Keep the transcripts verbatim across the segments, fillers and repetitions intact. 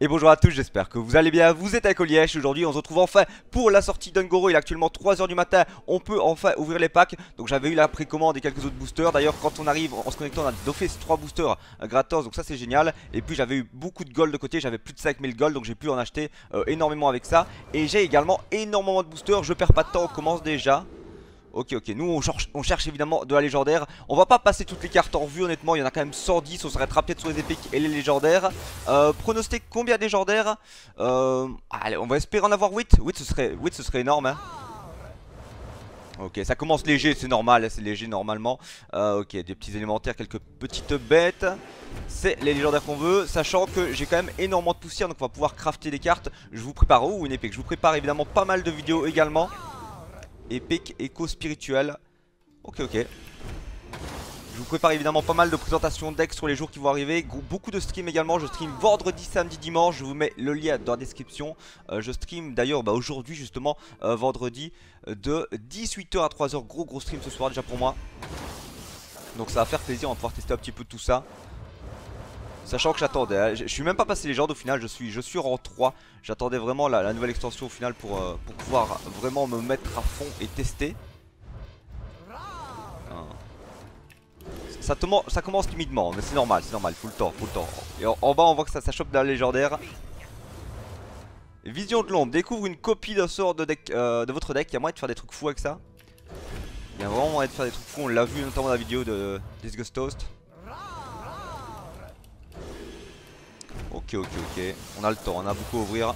Et bonjour à tous, j'espère que vous allez bien, vous êtes avec Olièche. Aujourd'hui on se retrouve enfin pour la sortie d'Ungoro. Il est actuellement trois heures du matin, on peut enfin ouvrir les packs. Donc j'avais eu la précommande et quelques autres boosters. D'ailleurs quand on arrive en se connectant on a d'office trois boosters euh, gratos, donc ça c'est génial. Et puis j'avais eu beaucoup de gold de côté, j'avais plus de cinq mille gold, donc j'ai pu en acheter euh, énormément avec ça. Et j'ai également énormément de boosters, je perds pas de temps, on commence déjà. Ok ok, nous on cherche, on cherche évidemment de la légendaire. On va pas passer toutes les cartes en revue honnêtement, il y en a quand même cent dix. On s'arrêtera peut-être sur les épiques et les légendaires. euh, Pronostic combien de légendaires? euh, Allez, on va espérer en avoir huit. huit ce serait, huit, ce serait énorme hein. Ok, ça commence léger, c'est normal, c'est léger normalement. euh, Ok, des petits élémentaires, quelques petites bêtes. C'est les légendaires qu'on veut, sachant que j'ai quand même énormément de poussière, donc on va pouvoir crafter des cartes. Je vous prépare, oh une épique, je vous prépare évidemment pas mal de vidéos également. Épique, écho spirituel. Ok ok. Je vous prépare évidemment pas mal de présentations decks sur les jours qui vont arriver. Beaucoup de streams également. Je stream vendredi, samedi, dimanche. Je vous mets le lien dans la description. euh, Je stream d'ailleurs bah, aujourd'hui justement euh, vendredi de dix-huit heures à trois heures. Gros gros stream ce soir déjà pour moi. Donc ça va faire plaisir, on va pouvoir tester un petit peu tout ça. Sachant que j'attendais, hein. Je suis même pas passé légende au final, je suis, je suis rang trois. J'attendais vraiment la, la nouvelle extension au final pour, euh, pour pouvoir vraiment me mettre à fond et tester. Ça, ça commence timidement, mais c'est normal, c'est normal, faut le temps, faut le temps. Et en, en bas on voit que ça, ça chope de la légendaire. Vision de l'ombre, découvre une copie d'un sort de, deck, euh, de votre deck. Il y a moyen de faire des trucs fous avec ça. Il y a vraiment moyen de faire des trucs fous, on l'a vu notamment dans la vidéo de Disgust Toast. Ok ok ok, on a le temps, on a beaucoup à ouvrir.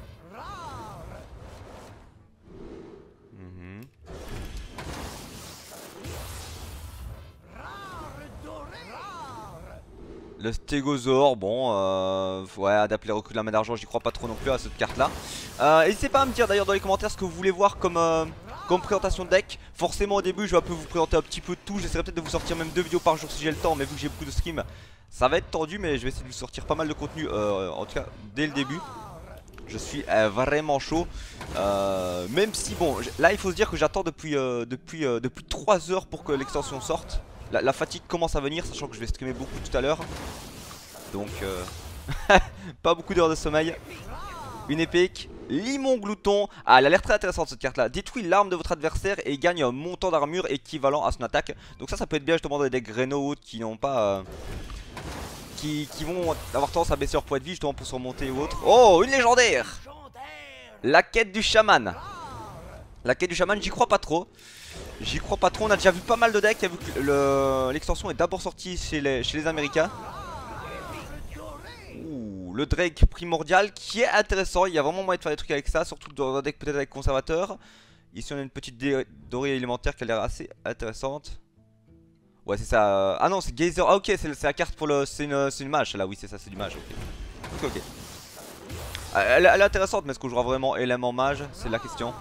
mmh. Le stégosaure, bon, euh, ouais, adapte les recrues de la main d'argent, j'y crois pas trop non plus à cette carte là. euh, N'hésitez pas à me dire d'ailleurs dans les commentaires ce que vous voulez voir comme, euh, comme présentation de deck. Forcément au début je vais un peu vous présenter un petit peu de tout. J'essaierai peut-être de vous sortir même deux vidéos par jour si j'ai le temps, mais vu que j'ai beaucoup de streams ça va être tendu, mais je vais essayer de vous sortir pas mal de contenu, euh, en tout cas dès le début. Je suis euh, vraiment chaud, euh, même si bon, là il faut se dire que j'attends depuis, euh, depuis, euh, depuis trois heures pour que l'extension sorte. la, la fatigue commence à venir, sachant que je vais streamer beaucoup tout à l'heure. Donc euh, pas beaucoup d'heures de sommeil. Une épique, Limon Glouton. Ah, elle a l'air très intéressante cette carte là. Détruit l'arme de votre adversaire et gagne un montant d'armure équivalent à son attaque. Donc ça, ça peut être bien justement dans des decks Reno ou autres qui n'ont pas... Euh, Qui, qui vont avoir tendance à baisser leur poids de vie justement pour se remonter ou autre. Oh, une légendaire. La quête du chaman. La quête du chaman, j'y crois pas trop. J'y crois pas trop, on a déjà vu pas mal de decks. Vu que l'extension est d'abord sortie chez les, chez les Américains. Ouh, le Drake primordial qui est intéressant. Il y a vraiment moyen de faire des trucs avec ça, surtout dans un deck peut-être avec conservateur. Ici on a une petite dorée élémentaire qui a l'air assez intéressante. Ouais c'est ça, ah non c'est Gazer, ah ok c'est la carte pour le, c'est une, une mage là, oui c'est ça, c'est du mage, ok. Ok ok. Elle, elle est intéressante, mais est-ce qu'on jouera vraiment élément mage, c'est la question.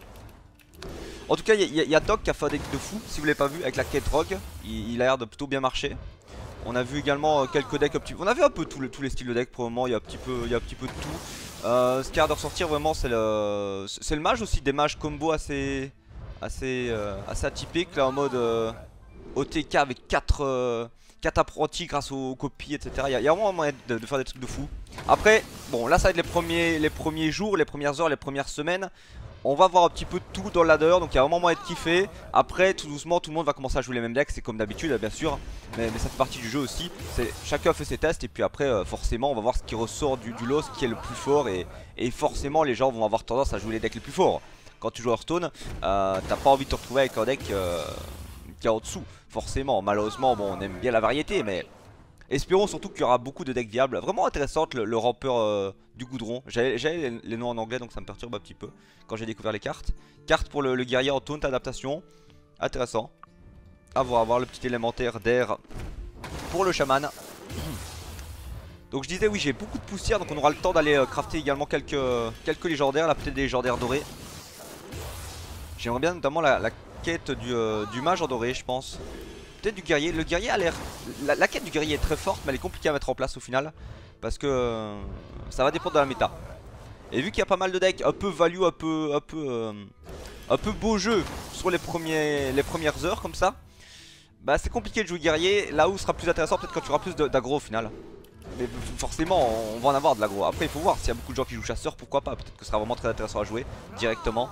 En tout cas il y, y, y a Doc qui a fait un deck de fou, si vous l'avez pas vu, avec la quête Rogue. Il, il a l'air de plutôt bien marcher. On a vu également quelques decks, petit... on a vu un peu tous les, tous les styles de deck pour le moment, il y a un petit peu, il y a un petit peu de tout. euh, Ce qui a l'air de ressortir vraiment c'est le, c'est le mage aussi, des mages combo assez, assez, euh, assez atypiques là en mode... Euh... O T K avec quatre euh, apprentis grâce aux, aux copies, et cetera. Il y, y a vraiment moyen de, de faire des trucs de fou. Après, bon, là ça va être les premiers, les premiers jours, les premières heures, les premières semaines. On va voir un petit peu tout dans le ladder, donc il y a vraiment moyen de kiffer. Après, tout doucement, tout le monde va commencer à jouer les mêmes decks, c'est comme d'habitude, bien sûr. Mais, mais ça fait partie du jeu aussi. Chacun fait ses tests, et puis après, euh, forcément, on va voir ce qui ressort du, du lot, ce qui est le plus fort. Et, et forcément, les gens vont avoir tendance à jouer les decks les plus forts. Quand tu joues Hearthstone, euh, t'as pas envie de te retrouver avec un deck... Euh, en dessous, forcément. Malheureusement, bon, on aime bien la variété, mais espérons surtout qu'il y aura beaucoup de decks viables. Vraiment intéressante, le, le rampeur euh, du goudron. J'ai les, les noms en anglais, donc ça me perturbe un petit peu quand j'ai découvert les cartes. Carte pour le, le guerrier en taunt adaptation. Intéressant. À voir, à voir le petit élémentaire d'air pour le chaman. Donc je disais, oui, j'ai beaucoup de poussière, donc on aura le temps d'aller euh, crafter également quelques, quelques légendaires. Là, peut-être des légendaires dorés. J'aimerais bien notamment la, la quête du, euh, du mage en doré, je pense. Peut-être du guerrier. Le guerrier a l'air... La, la quête du guerrier est très forte, mais elle est compliquée à mettre en place au final. Parce que euh, ça va dépendre de la méta. Et vu qu'il y a pas mal de decks un peu value, un peu... Un peu, euh, un peu beau jeu sur les, premiers, les premières heures comme ça, bah c'est compliqué de jouer guerrier. Là où ce sera plus intéressant peut-être quand tu auras plus d'aggro au final. Mais forcément on va en avoir de l'aggro. Après il faut voir s'il y a beaucoup de gens qui jouent chasseur, pourquoi pas. Peut-être que ce sera vraiment très intéressant à jouer directement.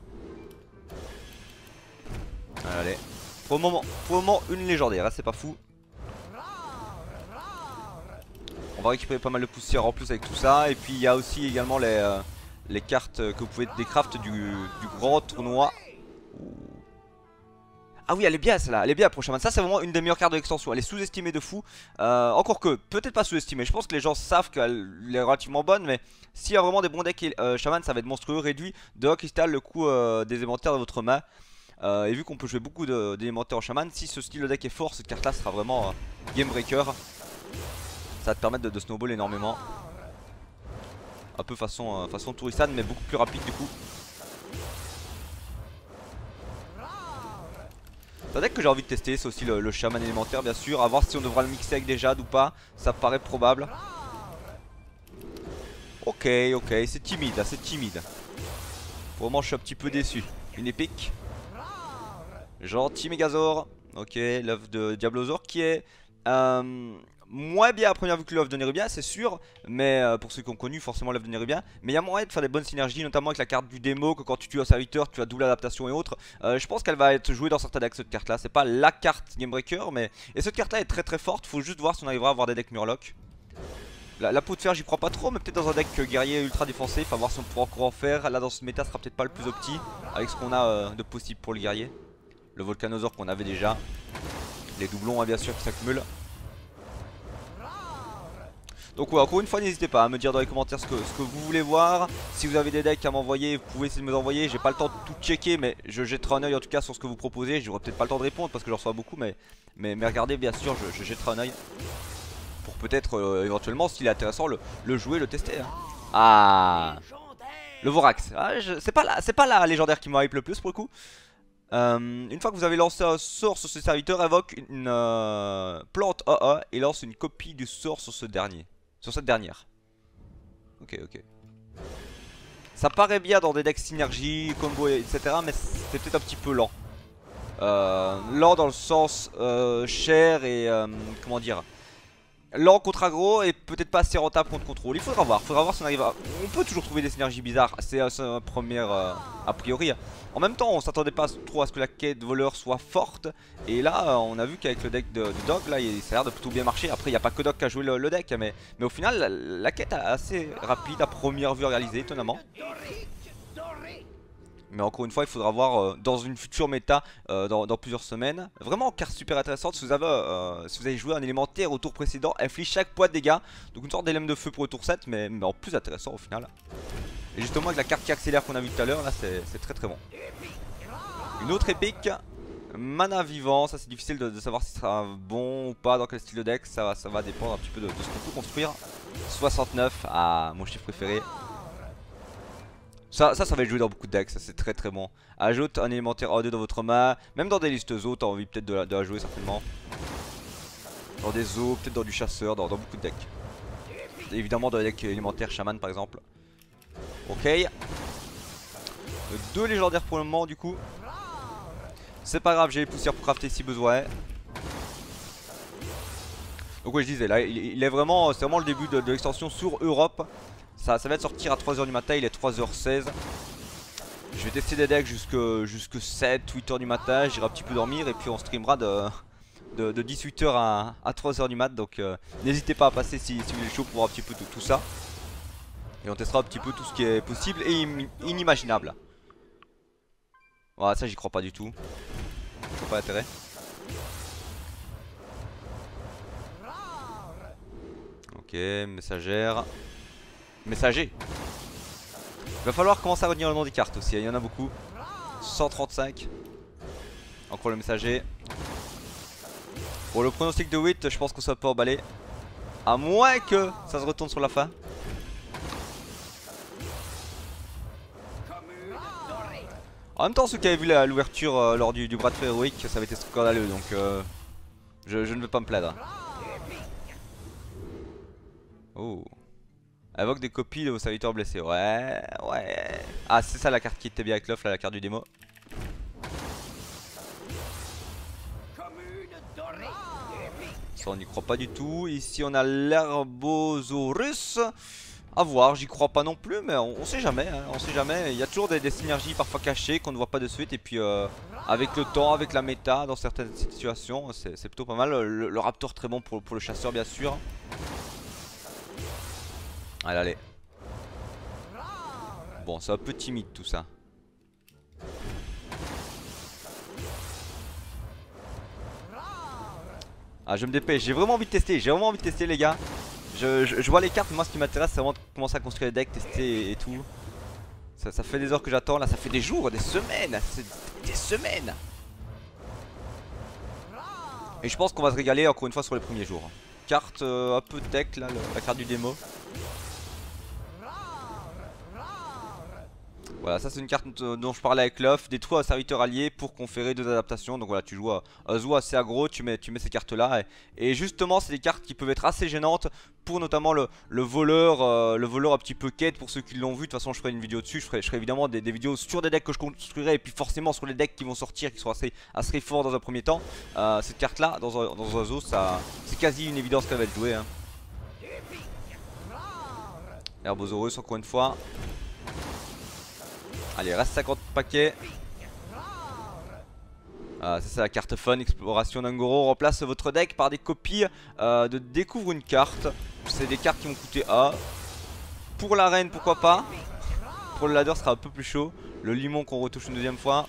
Allez. Pour le moment, pour le moment une légendaire, hein, c'est pas fou. On va récupérer pas mal de poussière en plus avec tout ça. Et puis il y a aussi également les, euh, les cartes que vous pouvez décraft du, du grand tournoi. Ah oui, elle est bien celle-là, elle est bien pour Shaman. Ça c'est vraiment une des meilleures cartes de l'extension. Elle est sous-estimée de fou. euh, Encore que, peut-être pas sous-estimée. Je pense que les gens savent qu'elle est relativement bonne. Mais s'il y a vraiment des bons decks euh, Shaman, ça va être monstrueux. Réduit de un cristal le coût euh, des élémentaires de votre main. euh, Et vu qu'on peut jouer beaucoup d'élémentaires en Shaman, si ce style de deck est fort, cette carte là sera vraiment euh, game breaker. Ça va te permettre de, de snowball énormément. Un peu façon, euh, façon Touristan, mais beaucoup plus rapide du coup. C'est un deck que j'ai envie de tester, c'est aussi le, le Shaman élémentaire bien sûr. À voir si on devra le mixer avec des jades ou pas, ça paraît probable. Ok, ok, c'est timide, là, c'est timide. Pour le moment je suis un petit peu déçu. Une épique. Gentil Megazord. Ok, l'œuf de Diablosaur qui est... Euh, moins bien à première vue que l'œuf de Nerubia, c'est sûr. Mais euh, pour ceux qui ont connu forcément l'œuf de Nerubia. Mais il y a moyen de faire des bonnes synergies, notamment avec la carte du démo. Que quand tu tues un serviteur, tu as double adaptation et autres. euh, Je pense qu'elle va être jouée dans certains decks cette carte là. C'est pas la carte Game Breaker, mais... Et cette carte là est très très forte. Faut juste voir si on arrivera à avoir des decks Murloc. La, la peau de fer j'y crois pas trop, mais peut-être dans un deck guerrier ultra défoncé. Faut voir si on pourra encore en faire. Là dans ce méta sera peut-être pas le plus opti avec ce qu'on a euh, de possible pour le guerrier. Le Volcanosaur qu'on avait déjà. Les doublons hein, bien sûr qui s'accumulent. Donc ouais, encore une fois n'hésitez pas à me dire dans les commentaires ce que, ce que vous voulez voir. Si vous avez des decks à m'envoyer, vous pouvez essayer de me les envoyer. J'ai pas le temps de tout checker, mais je jetterai un oeil en tout cas sur ce que vous proposez. J'aurai peut-être pas le temps de répondre parce que j'en reçois beaucoup, mais, mais, mais regardez bien sûr, je, je jetterai un oeil. Pour peut-être euh, éventuellement s'il est intéressant le, le jouer, le tester hein. Ah, le Vorax, ah, c'est pas, la, pas la légendaire qui me hype le plus pour le coup. Euh, une fois que vous avez lancé un sort sur ce serviteur, invoque une, une euh, plante A A et lance une copie du sort sur ce dernier. Sur cette dernière. Ok, ok. Ça paraît bien dans des decks synergie, combo, et cetera. Mais c'est peut-être un petit peu lent. Euh, lent dans le sens euh, cher et euh, comment dire, lent contre aggro et peut-être pas assez rentable contre contrôle. Il faudra voir, faudra voir si on arrive à... On peut toujours trouver des synergies bizarres. C'est un premier euh, a priori. En même temps on s'attendait pas trop à ce que la quête voleur soit forte. Et là on a vu qu'avec le deck de, de Dog là ça a l'air de plutôt bien marcher. Après il n'y a pas que Dog qui a joué le, le deck mais, mais au final la, la quête est assez rapide à première vue à réaliser étonnamment. Mais encore une fois il faudra voir euh, dans une future méta euh, dans, dans plusieurs semaines. Vraiment carte super intéressante. Si vous avez, euh, si vous avez joué un élémentaire au tour précédent, inflige chaque poids de dégâts. Donc une sorte d'élème de feu pour le tour sept mais, mais en plus intéressant au final. Et justement avec la carte qui accélère qu'on a vu tout à l'heure là c'est très très bon. Une autre épique, mana vivant. Ça c'est difficile de, de savoir si ça sera bon ou pas, dans quel style de deck. Ça va, ça va dépendre un petit peu de, de ce qu'on peut construire. soixante-neuf, ah mon chiffre préféré. Ça, ça, ça va être joué dans beaucoup de decks, ça c'est très très bon. Ajoute un élémentaire A deux dans votre main. Même dans des listes zo, t'as envie peut-être de, la, de la jouer certainement. Dans des zo, peut-être dans du chasseur, dans, dans beaucoup de decks. Évidemment dans les decks élémentaires chaman par exemple. Ok. Deux légendaires pour le moment du coup. C'est pas grave, j'ai les poussières pour crafter si besoin. Donc ouais je disais, là il, il est vraiment, c'est vraiment le début de, de l'extension sur Europe. Ça, ça va être sortir à trois heures du matin, il est trois heures seize. Je vais tester des decks jusque, jusque sept huit heures du matin, j'irai un petit peu dormir et puis on streamera de, de, de dix-huit heures à, à trois heures du mat. Donc euh, n'hésitez pas à passer si, si vous êtes chaud pour voir un petit peu tout, tout ça. Et on testera un petit peu tout ce qui est possible et inimaginable. Voilà, ça j'y crois pas du tout. Je vois pas l'intérêt. Ok, messagère. Messager. Il va falloir commencer à retenir le nom des cartes aussi, il y en a beaucoup. cent trente-cinq. Encore le messager. Pour le pronostic de huit, je pense qu'on soit pas emballé. À moins que ça se retourne sur la fin. En même temps, ceux qui avaient vu l'ouverture euh, lors du, du bras de fer héroïque, ça avait été scandaleux, donc euh, je, je ne veux pas me plaindre. Oh. Invoque des copies de vos serviteurs blessés. Ouais, ouais. Ah, c'est ça la carte qui était bien avec l'offre, la carte du démo. Ça on n'y croit pas du tout. Ici on a l'Herbosaurus. A voir, j'y crois pas non plus, mais on, on sait jamais, hein, on sait jamais. Il y a toujours des, des synergies parfois cachées qu'on ne voit pas de suite. Et puis euh, avec le temps, avec la méta, dans certaines situations, c'est plutôt pas mal. Le, le Raptor très bon pour, pour le chasseur bien sûr. Allez, allez. Bon, c'est un peu timide tout ça. Ah, je me dépêche, j'ai vraiment envie de tester, j'ai vraiment envie de tester les gars. Je, je, je vois les cartes, mais moi ce qui m'intéresse c'est vraiment de commencer à construire les decks, tester et, et tout. Ça, ça fait des heures que j'attends, là ça fait des jours, des semaines, des semaines. Et je pense qu'on va se régaler encore une fois sur les premiers jours. Carte euh, un peu deck là, le, la carte du démo. Voilà, ça c'est une carte dont je parlais avec Luff. Détruis un serviteur allié pour conférer deux adaptations. Donc voilà, tu joues à un zoo assez aggro, tu mets, tu mets ces cartes là. Et, et justement, c'est des cartes qui peuvent être assez gênantes pour notamment le, le voleur, euh, le voleur un petit peu quête. Pour ceux qui l'ont vu, de toute façon, je ferai une vidéo dessus. Je ferai, je ferai évidemment des, des vidéos sur des decks que je construirai. Et puis forcément sur les decks qui vont sortir, qui sont assez, assez forts dans un premier temps. Euh, cette carte là, dans un, dans un zoo, c'est quasi une évidence qu'elle va être jouée. Hein. Herbosaurus, encore une fois. Allez, reste cinquante paquets. Ah, ça c'est la carte fun, exploration d'Angoro. Remplace votre deck par des copies euh, de découvre une carte. C'est des cartes qui vont coûter A. Pour la reine pourquoi pas. Pour le ladder ce sera un peu plus chaud. Le limon qu'on retouche une deuxième fois.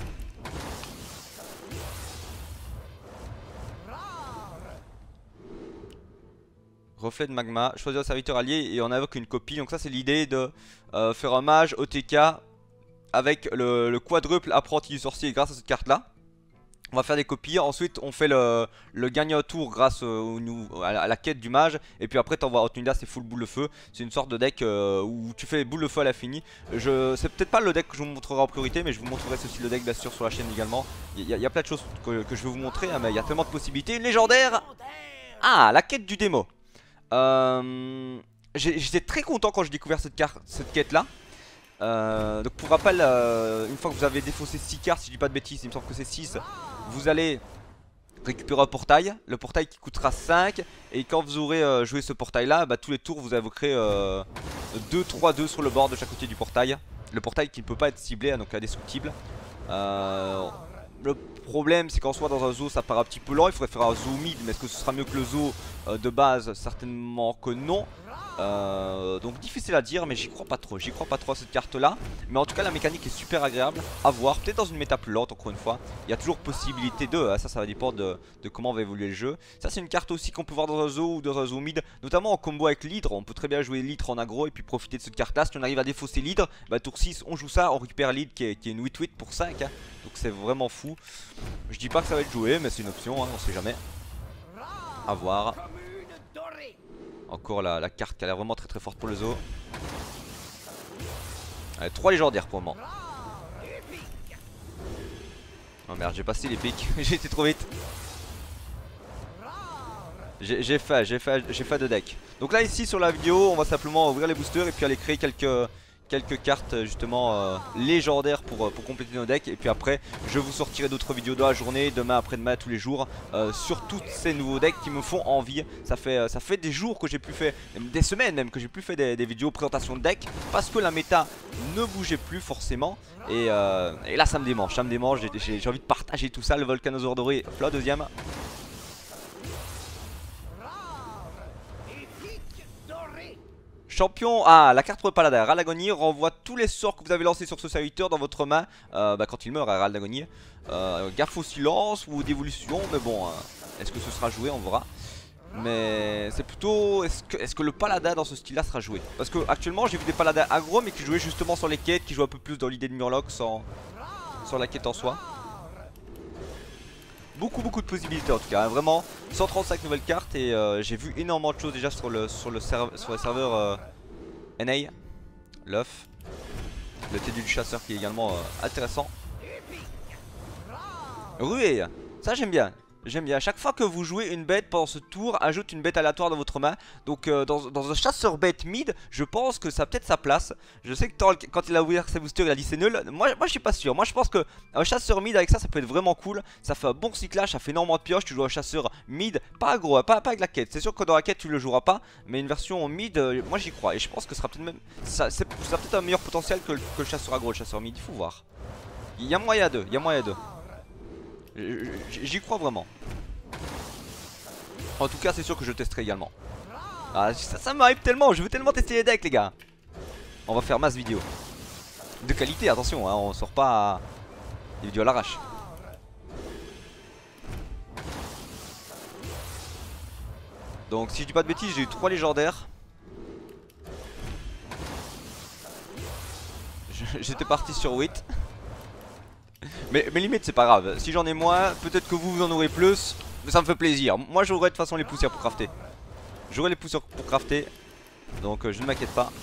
Reflet de magma, choisir un serviteur allié et on invoque une copie. Donc ça c'est l'idée de euh, faire un mage O T K avec le, le quadruple apprenti du sorcier grâce à cette carte là. On va faire des copies, ensuite on fait le, le gagner au tour grâce au, à, la, à la quête du mage. Et puis après t'envoies Otnida, c'est full boule de feu. C'est une sorte de deck euh, où tu fais boule de feu à l'infini. C'est peut-être pas le deck que je vous montrerai en priorité, mais je vous montrerai ce style de deck bien sûr sur la chaîne également. Il y, y a plein de choses que, que je vais vous montrer, hein, mais il y a tellement de possibilités. Une légendaire. Ah, la quête du démo. euh, J'étais très content quand j'ai découvert cette, carte, cette quête là. Euh, donc pour rappel, euh, une fois que vous avez défaussé six cartes, si je dis pas de bêtises, il me semble que c'est six, vous allez récupérer un portail, le portail qui coûtera cinq. Et quand vous aurez euh, joué ce portail là, bah, tous les tours vous invoquerez euh, deux trois deux sur le bord de chaque côté du portail. Le portail qui ne peut pas être ciblé, donc indestructible. euh, Le problème c'est qu'en soit dans un zoo ça paraît un petit peu lent, il faudrait faire un zoo mid. Mais est-ce que ce sera mieux que le zoo euh, de base? Certainement que non. Euh, donc difficile à dire, mais j'y crois pas trop, j'y crois pas trop à cette carte là. Mais en tout cas la mécanique est super agréable à voir, peut-être dans une méta plus lente encore une fois. Il y a toujours possibilité de, hein, ça ça va dépendre de, de comment va évoluer le jeu. Ça c'est une carte aussi qu'on peut voir dans un zoo ou dans un zoo mid, notamment en combo avec l'hydre. On peut très bien jouer l'hydre en aggro et puis profiter de cette carte là. Si on arrive à défausser l'hydre, bah tour six on joue ça, on récupère l'hydre qui, qui est une huit huit pour cinq, hein. Donc c'est vraiment fou. Je dis pas que ça va être joué, mais c'est une option, hein, on sait jamais. À voir. Encore la, la carte qui a l'air vraiment très très forte pour le zoo. Allez, trois légendaires pour le moment. Oh merde, j'ai passé les pics, j'ai été trop vite. J'ai fait, j'ai fait, j'ai fait de deck. Donc là ici sur la vidéo, on va simplement ouvrir les boosters et puis aller créer quelques... quelques cartes justement euh, légendaires pour, pour compléter nos decks. Et puis après je vous sortirai d'autres vidéos de la journée, demain, après-demain, tous les jours, euh, sur tous ces nouveaux decks qui me font envie. Ça fait, ça fait des jours que j'ai plus fait, des semaines même que j'ai plus fait des, des vidéos présentation de deck, parce que la méta ne bougeait plus forcément. Et, euh, et là ça me démange, ça me démange, j'ai envie de partager tout ça. Le Volcanosaure doré, hop là, deuxième. Champion, ah la carte pour le paladin, Râle d'agonie renvoie tous les sorts que vous avez lancés sur ce serviteur dans votre main euh, bah, quand il meurt à Râle d'agonie. euh, Gaffe au silence ou d'évolution, mais bon, euh, est-ce que ce sera joué, on verra. Mais c'est plutôt, est-ce que, est-ce que le paladin dans ce style là sera joué? Parce que actuellement j'ai vu des paladins aggro mais qui jouaient justement sur les quêtes, qui jouent un peu plus dans l'idée de Murloc sans, sans la quête en soi. Beaucoup beaucoup de possibilités en tout cas, hein, vraiment cent trente-cinq nouvelles cartes. Et euh, j'ai vu énormément de choses déjà sur le, sur le, serve, sur le serveur euh, N A, Luff. Le T D du chasseur qui est également euh, intéressant. Ruée, ça j'aime bien. J'aime bien. À chaque fois que vous jouez une bête pendant ce tour, ajoute une bête aléatoire dans votre main. Donc euh, dans, dans un chasseur bête mid, je pense que ça a peut-être sa place. Je sais que Torl, quand il a ouvert ses boosters, il a dit c'est nul. Moi, moi je suis pas sûr. Moi je pense que un chasseur mid avec ça, ça peut être vraiment cool. Ça fait un bon cyclage, ça fait énormément de pioches. Tu joues un chasseur mid, pas aggro, pas, pas avec la quête. C'est sûr que dans la quête tu le joueras pas. Mais une version mid, euh, moi j'y crois. Et je pense que ce sera peut-être même. Ça, ça a peut-être un meilleur potentiel que le, que le chasseur aggro, le chasseur mid. Il faut voir. Il y a moyen d'eux, il y a moyen d'eux. J'y crois vraiment. En tout cas c'est sûr que je testerai également. Ah ça, ça m'arrive tellement, je veux tellement tester les decks les gars. On va faire masse vidéo. De qualité attention hein, on sort pas des vidéos à l'arrache. Donc si je dis pas de bêtises j'ai eu trois légendaires. J'étais parti sur huit. Mais, mais limite c'est pas grave, si j'en ai moins, peut-être que vous vous en aurez plus. Mais ça me fait plaisir, moi j'aurai de toute façon les poussières pour crafter. J'aurai les poussières pour crafter. Donc euh, je ne m'inquiète pas.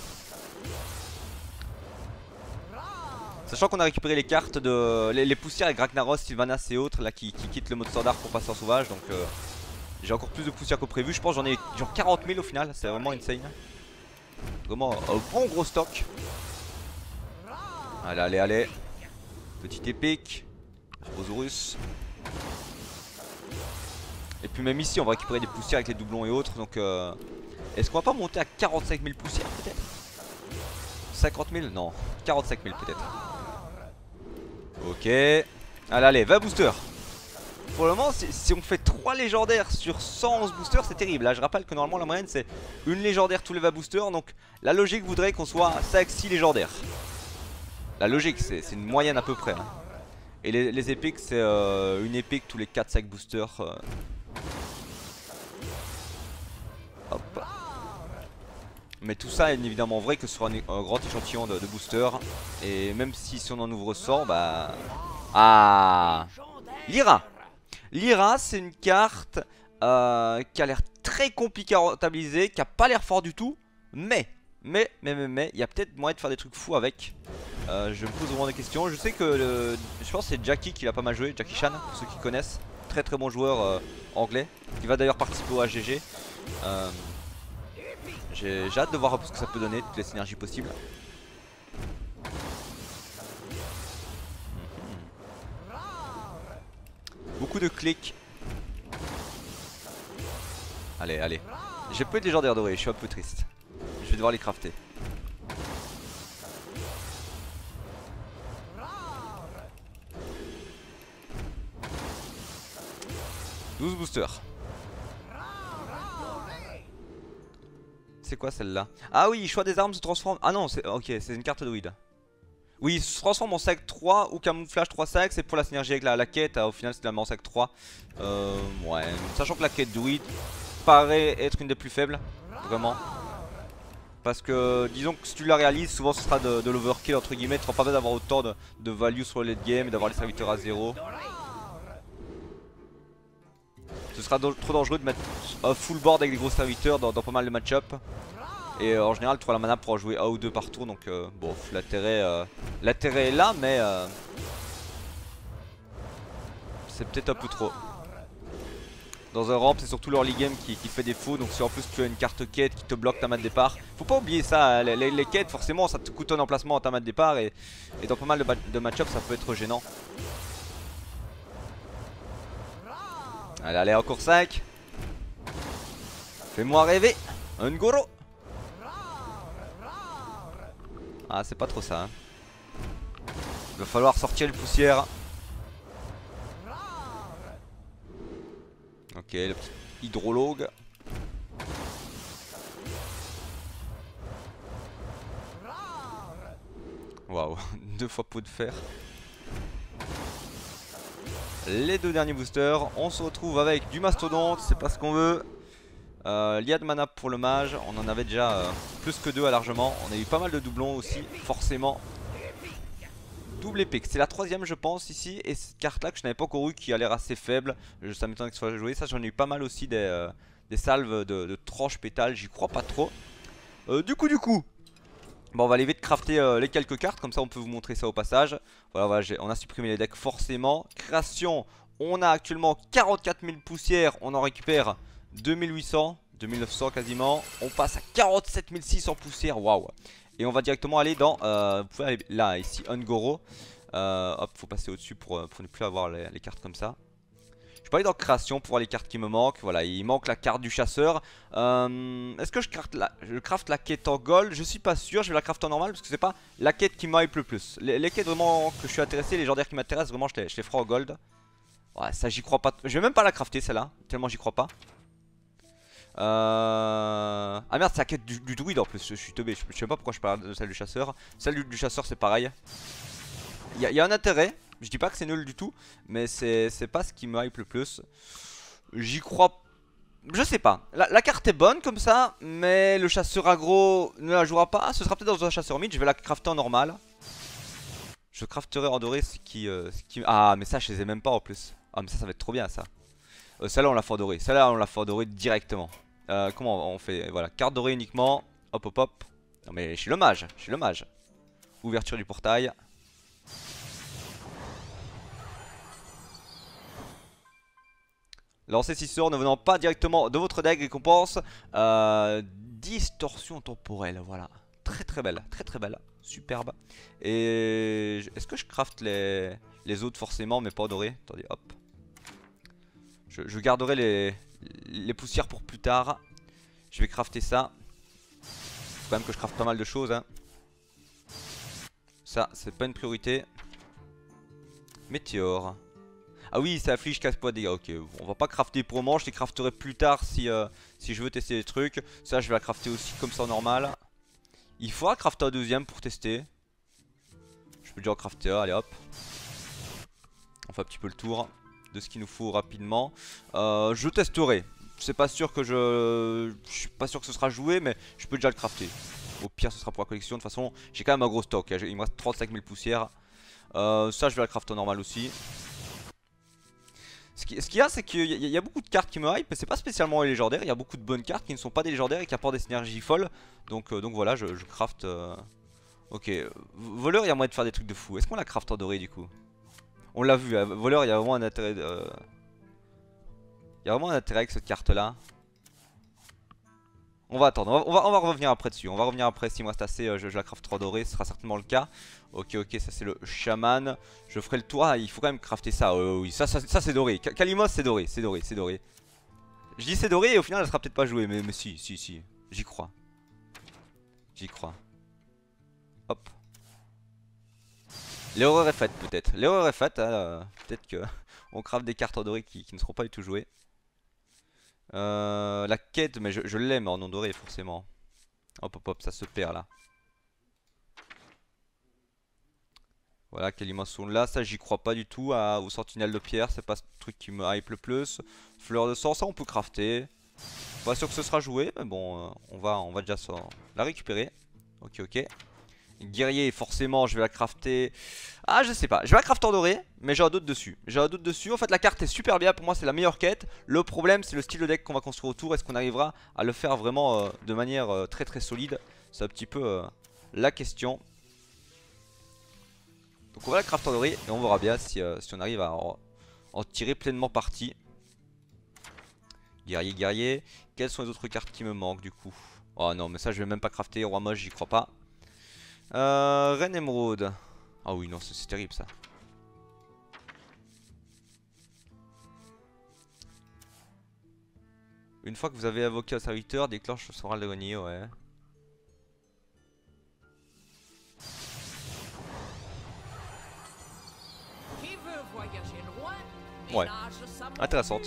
Sachant qu'on a récupéré les cartes de... Les, les poussières avec Ragnaros, Sylvanas et autres là qui, qui quittent le mode standard pour passer en sauvage. Donc euh, j'ai encore plus de poussières que prévu. Je pense j'en ai genre quarante mille au final, c'est vraiment insane. Vraiment un bon gros stock. Allez allez allez. Petit épique. Rosaurus. Et puis même ici on va récupérer des poussières avec les doublons et autres. Donc euh, est-ce qu'on va pas monter à quarante-cinq mille poussières peut-être? cinquante mille? Non, quarante-cinq mille peut-être. Ok. Allez allez, vingt boosters. Pour le moment si, si on fait trois légendaires sur cent onze boosters c'est terrible. Là je rappelle que normalement la moyenne c'est une légendaire tous les vingt boosters. Donc la logique voudrait qu'on soit cinq six légendaires. La logique c'est une moyenne à peu près hein. Et les, les épiques c'est euh, une épique tous les quatre cinq boosters euh. Hop. Mais tout ça est évidemment vrai que sur un, un grand échantillon de, de boosters. Et même si, si on en ouvre cent, bah... Ah, Lyra. Lyra c'est une carte euh, qui a l'air très compliquée à rentabiliser, qui a pas l'air fort du tout. Mais, mais, mais, mais, mais, il y a peut-être moyen de faire des trucs fous avec. euh, Je me pose vraiment des questions. Je sais que, le, je pense que c'est Jackie qui l'a pas mal joué, Jackie Chan, pour ceux qui connaissent. Très très bon joueur euh, anglais, qui va d'ailleurs participer au H G G. Euh, J'ai hâte de voir ce que ça peut donner, toutes les synergies possibles. Mmh. Beaucoup de clics. Allez, allez. J'ai peu de légendaires dorés, je suis un peu triste. Je vais devoir les crafter. douze boosters. C'est quoi celle-là? Ah oui, choix des armes se transforme. Ah non, c'est ok, c'est une carte druide. Oui, il se transforme en sac trois ou camouflage trois cinq. C'est pour la synergie avec la, la quête. Au final, c'est en sac trois. Euh, ouais, sachant que la quête druide paraît être une des plus faibles. Vraiment. Parce que disons que si tu la réalises, souvent ce sera de, de l'overkill entre guillemets. Tu n'auras pas besoin d'avoir autant de, de value sur le late game et d'avoir les serviteurs à zéro. Ce sera do trop dangereux de mettre un full board avec des gros serviteurs dans, dans pas mal de match-up. Et euh, en général tu auras la mana pour en jouer un ou deux par tour. Donc euh, bon, l'intérêt euh, l'intérêt est là, mais euh, c'est peut-être un peu trop. Dans un ramp c'est surtout l'early game qui, qui fait défaut. Donc si en plus tu as une carte quête qui te bloque ta main de départ, faut pas oublier ça hein, les, les, les quêtes forcément ça te coûte un emplacement à ta main de départ. Et, et dans pas mal de, de match-up ça peut être gênant. Allez, allez, encore cinq. Fais-moi rêver. Un Goro. Ah, c'est pas trop ça. Hein. Il va falloir sortir les poussières. Ok, le petit hydrologue. Waouh, deux fois peau de fer. Les deux derniers boosters, on se retrouve avec du mastodonte, c'est pas ce qu'on veut. euh, L'I A de mana pour le mage, on en avait déjà euh, plus que deux à largement. On a eu pas mal de doublons aussi, forcément. Double épique, c'est la troisième je pense ici. Et cette carte là que je n'avais pas encore eu qui a l'air assez faible, ça m'étonne que ce soit joué. Ça j'en ai eu pas mal aussi des, euh, des salves de, de tranches pétales, j'y crois pas trop. euh, Du coup du coup Bon, on va aller vite crafter euh, les quelques cartes, comme ça on peut vous montrer ça au passage. Voilà, voilà, on a supprimé les decks forcément. Création, On a actuellement quarante-quatre mille poussières. On en récupère deux mille huit cents, deux mille neuf cents quasiment. On passe à quarante-sept mille six cents poussières. Waouh. Et on va directement aller dans... Euh, vous pouvez aller là, ici, Ungoro. Euh, hop, faut passer au-dessus pour, pour ne plus avoir les, les cartes comme ça. Je peux aller dans création pour voir les cartes qui me manquent. Voilà, il manque la carte du chasseur. Euh, Est-ce que je craft, la, je craft la quête en gold? Je suis pas sûr. Je vais la craft en normal parce que c'est pas la quête qui m'hype le plus. Les, les quêtes vraiment que je suis intéressé, les légendaires qui m'intéressent, vraiment je les, je les ferai en gold. Ouais, ça j'y crois pas. Je vais même pas la crafter celle-là, tellement j'y crois pas. Euh... Ah merde, c'est la quête du, du druide en plus. Je suis teubé. Je, je sais pas pourquoi je parle de celle du chasseur. Celle du, du chasseur, c'est pareil. Il y, y a un intérêt. Je dis pas que c'est nul du tout, mais c'est pas ce qui me hype le plus. J'y crois. Je sais pas. La, la carte est bonne comme ça, mais le chasseur aggro ne la jouera pas. Ce sera peut-être dans un chasseur mid. Je vais la crafter en normal. Je crafterai en doré ce qui, euh, ce qui. Ah, mais ça, je les ai même pas en plus. Ah, mais ça, ça va être trop bien ça. Euh, Celle-là, on l'a fait en doré. Celle-là, on l'a fait en doré directement. Euh, comment on fait? Voilà, carte dorée uniquement. Hop, hop, hop. Non, mais je suis le mage. Je suis le mage. Ouverture du portail. Lancez six sorts ne venant pas directement de votre deck, récompense euh, distorsion temporelle, voilà. Très très belle, très très belle, superbe. Et est-ce que je craft les, les autres forcément, mais pas dorés? Attendez, hop. Je, je garderai les, les poussières pour plus tard. Je vais crafter ça. Faut quand même que je crafte pas mal de choses, hein. Ça, c'est pas une priorité. Météore. Ah oui, ça afflige quatre points de dégâts. Ok, on va pas crafter pour le moment. Je les crafterai plus tard si, euh, si je veux tester des trucs. Ça, je vais la crafter aussi comme ça en normal. Il faudra crafter un deuxième pour tester. Je peux déjà en crafter un, allez hop. On fait un petit peu le tour de ce qu'il nous faut rapidement. Euh, je testerai. C'est pas sûr que je... Je suis pas sûr que ce sera joué, mais je peux déjà le crafter. Au pire, ce sera pour la collection. De toute façon, j'ai quand même un gros stock. Il me reste trente-cinq mille poussières. Euh, ça, je vais la crafter en normal aussi. Ce qu'il y a, c'est qu'il y, y a beaucoup de cartes qui me hype, mais c'est pas spécialement les légendaires. Il y a beaucoup de bonnes cartes qui ne sont pas des légendaires et qui apportent des synergies folles. Donc, euh, donc voilà, je, je craft. Euh... Ok, voleur, il y a moyen de faire des trucs de fou. Est-ce qu'on la craft en doré du coup? On l'a vu, hein. Voleur, il y a vraiment un intérêt. Euh... Il y a vraiment un intérêt avec cette carte là. On va attendre, on va, on va, on va revenir après dessus. On va revenir après, s'il me reste assez, euh, je, je la craft en doré, ce sera certainement le cas. Ok, ok, ça c'est le chaman. Je ferai le tour. Ah, il faut quand même crafter ça. Euh, oui, ça, ça, ça c'est doré. Kalimos, c'est doré, c'est doré, c'est doré. Je dis c'est doré et au final, elle sera peut-être pas jouée. Mais, mais si, si, si. J'y crois. J'y crois. Hop. L'erreur est faite, peut-être. L'erreur est faite. Hein, euh, peut-être que on craft des cartes en doré qui, qui ne seront pas du tout jouées. Euh, la quête, mais je, je l'aime en non doré, forcément. Hop, hop, hop, ça se perd là. Voilà, Kalimos sont là, ça j'y crois pas du tout. Ah, aux sentinelles de pierre, c'est pas ce truc qui me hype le plus. Fleur de sang, ça on peut crafter. Pas sûr que ce sera joué, mais bon, euh, on, va, on va déjà la récupérer. Ok, ok. Guerrier, forcément, je vais la crafter. Ah, je sais pas, je vais la crafter en doré, mais j'ai un doute dessus. J'ai un doute dessus. En fait, la carte est super bien, pour moi, c'est la meilleure quête. Le problème, c'est le style de deck qu'on va construire autour. Est-ce qu'on arrivera à le faire vraiment euh, de manière euh, très très solide? C'est un petit peu euh, la question. Donc on va la craft en doré et on verra bien si, euh, si on arrive à en, en tirer pleinement parti. Guerrier, guerrier. Quelles sont les autres cartes qui me manquent du coup? Oh non, mais ça je vais même pas crafter. Roi moche, j'y crois pas. Euh, Reine émeraude. Ah oui, non, c'est terrible ça. Une fois que vous avez invoqué un serviteur, déclenche le Soral de Grenier, ouais. Ouais, intéressante.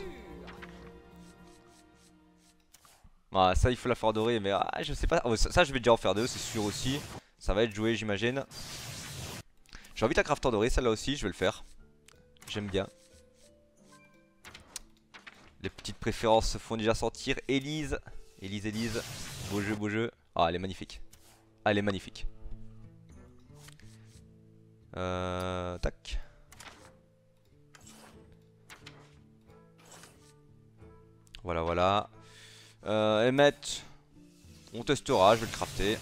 Ah, ça il faut la faire dorée, mais ah, je sais pas. Oh, ça, ça je vais déjà en faire deux, c'est sûr aussi. Ça va être joué, j'imagine. J'ai envie de la craft en doré, celle-là aussi, je vais le faire. J'aime bien. Les petites préférences se font déjà sentir. Elise, Elise, Elise. Beau jeu, beau jeu. Ah, elle est magnifique. Ah, elle est magnifique. Euh, tac. Voilà, voilà. Euh, Emmett. On testera, je vais le crafter.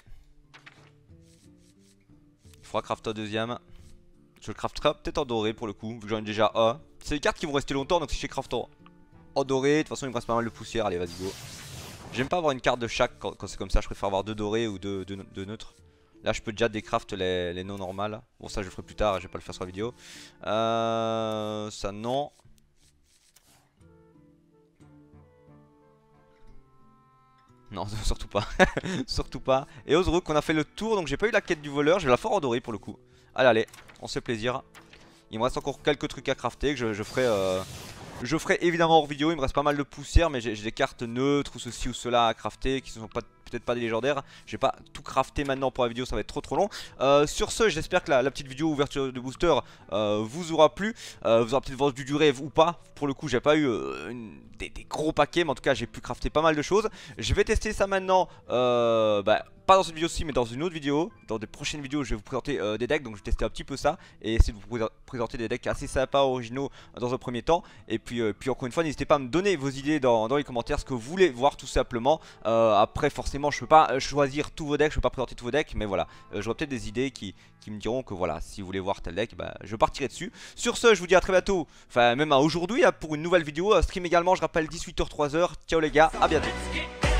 Il faudra crafter un deuxième. Je le crafterai peut-être en doré pour le coup, vu que j'en ai déjà un. c'est des cartes qui vont rester longtemps, donc si je craft en, en doré, de toute façon il me reste pas mal de poussière, allez vas-y go. J'aime pas avoir une carte de chaque quand, quand c'est comme ça, je préfère avoir deux dorés ou deux, deux, deux neutres. Là je peux déjà décraft les, les non normales. Bon ça je le ferai plus tard, je vais pas le faire sur la vidéo. Euh, ça non. Non surtout pas. Surtout pas. Et Ozrook on a fait le tour, donc j'ai pas eu la quête du voleur, je vais la faire en doré pour le coup. Allez allez, on se fait plaisir. Il me reste encore quelques trucs à crafter que je, je ferai euh, je ferai évidemment hors vidéo. Il me reste pas mal de poussière, mais j'ai des cartes neutres ou ceci ou cela à crafter qui ne sont pas peut-être pas des légendaires. Je vais pas tout crafter maintenant pour la vidéo, ça va être trop trop long. euh, Sur ce, j'espère que la, la petite vidéo ouverture de booster euh, vous aura plu, euh, vous aura peut-être vendu du rêve ou pas. Pour le coup j'ai pas eu euh, une, des, des gros paquets, mais en tout cas j'ai pu crafter pas mal de choses. Je vais tester ça maintenant, euh, bah, pas dans cette vidéo-ci mais dans une autre vidéo. Dans des prochaines vidéos je vais vous présenter euh, des decks, donc je vais tester un petit peu ça et essayer de vous présenter des decks assez sympas, originaux dans un premier temps. Et puis, euh, puis encore une fois n'hésitez pas à me donner vos idées dans, dans les commentaires, ce que vous voulez voir tout simplement. euh, Après forcément je peux pas choisir tous vos decks, je peux pas présenter tous vos decks, mais voilà, euh, j'aurai peut-être des idées qui, qui me diront que voilà, si vous voulez voir tel deck, bah, je partirai dessus. Sur ce je vous dis à très bientôt, enfin même à aujourd'hui pour une nouvelle vidéo, stream également je rappelle dix-huit heures trois heures. Ciao les gars, à bientôt.